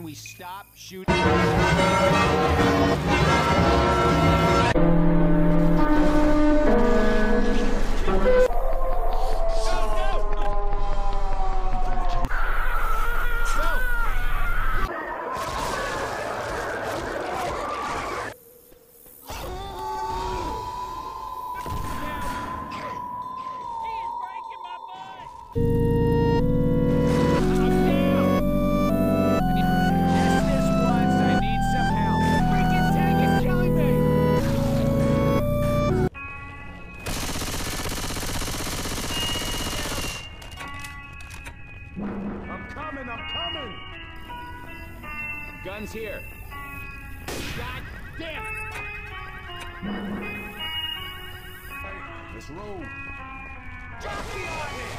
we stop shooting? I'm coming! Guns here. God damn it! Let's roll. Jockey on it!